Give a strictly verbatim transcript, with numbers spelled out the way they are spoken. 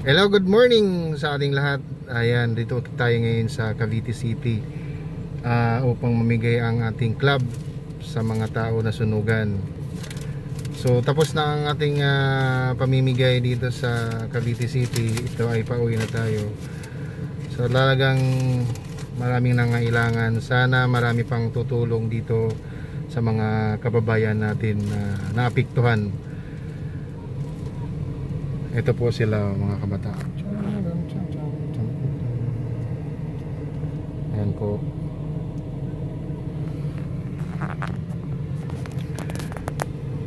Hello, good morning sa ating lahat. Ayan, dito tayo ngayon sa Cavite City uh, upang mamigay ang ating club sa mga tao na sunugan. So tapos na ang ating uh, pamimigay dito sa Cavite City. Ito ay pauwi na tayo. So talagang maraming nangailangan. Sana marami pang tutulong dito sa mga kababayan natin na naapektuhan. Ito po sila mga kabataan. Ayan po.